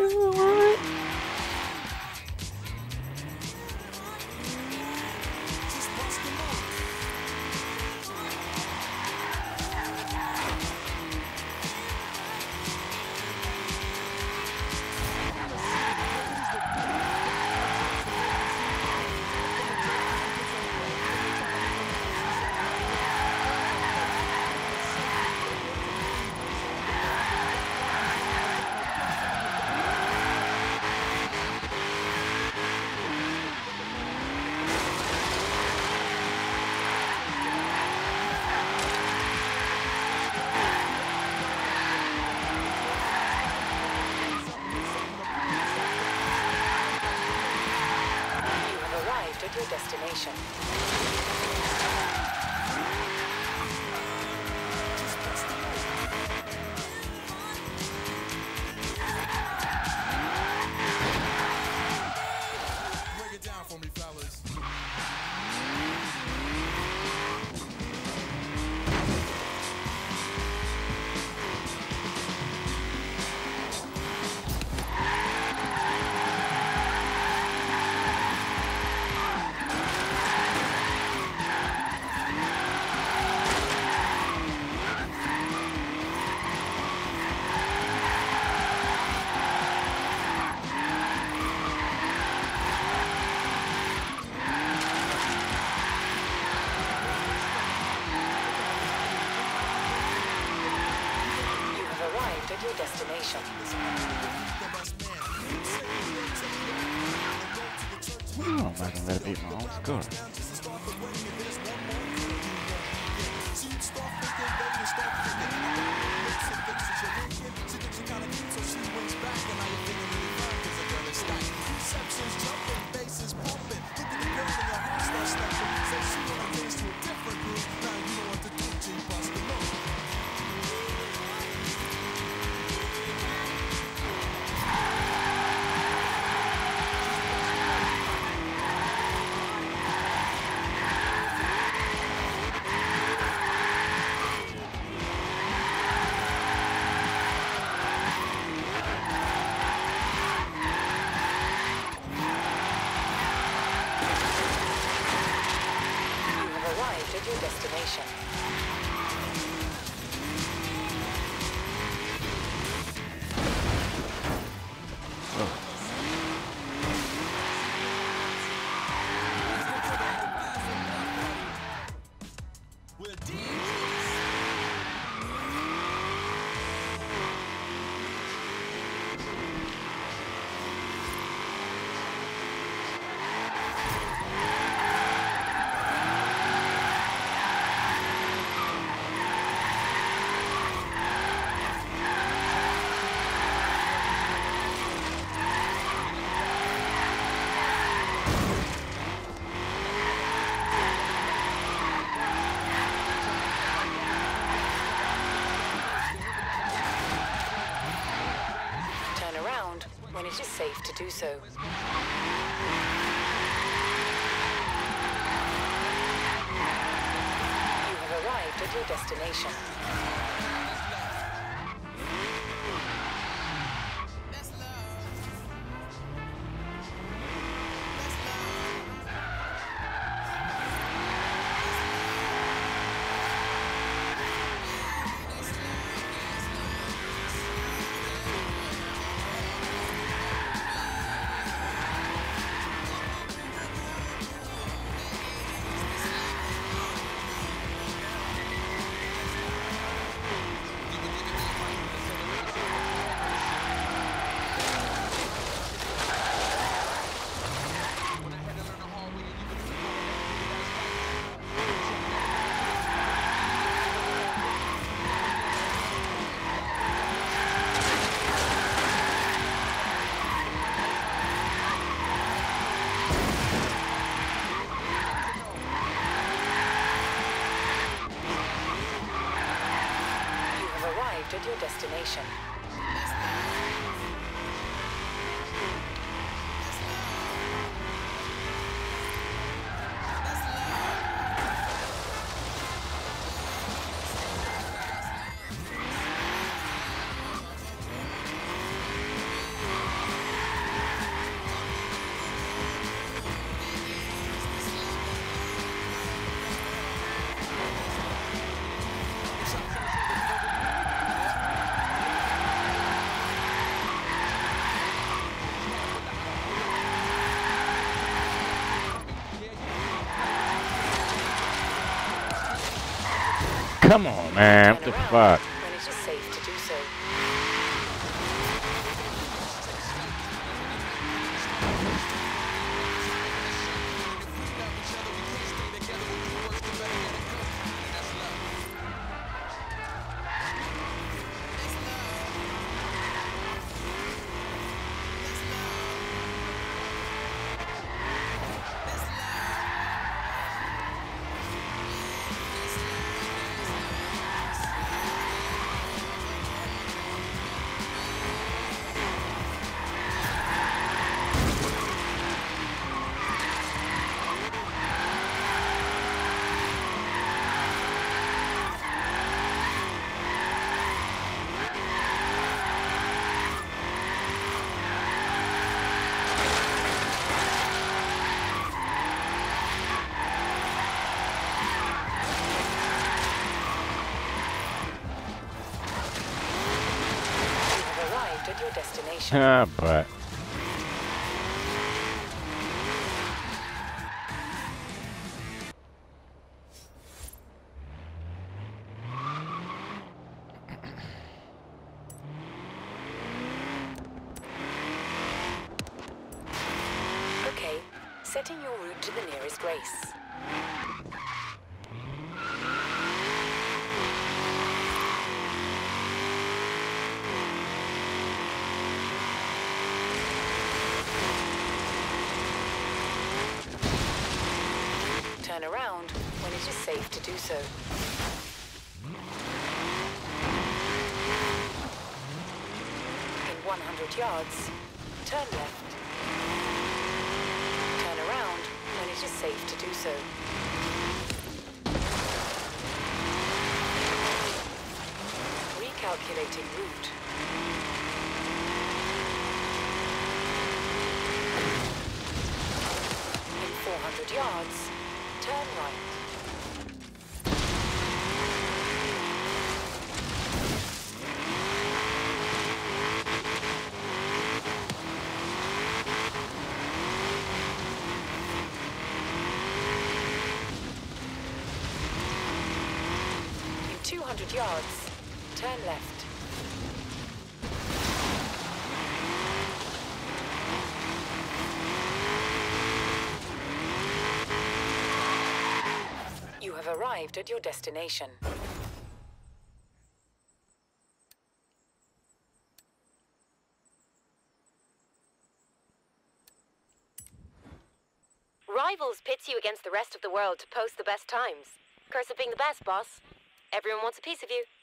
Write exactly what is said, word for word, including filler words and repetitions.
Your destination. Break it down for me, fellas. At your destination. Oh, ma non aver detto no, score. At your destination. When it is safe to do so. You have arrived at your destination. At your destination. Come on, man. What Turn the around fuck? when it is safe to do so. At your destination. Ah, but. Okay, setting your route to the nearest race. Turn around when it is safe to do so. In one hundred yards, turn left. Turn around when it is safe to do so. Recalculating route. In four hundred yards, turn right. In two hundred yards, turn left. You have arrived at your destination. Rivals pits you against the rest of the world to post the best times. Curse of being the best, boss. Everyone wants a piece of you.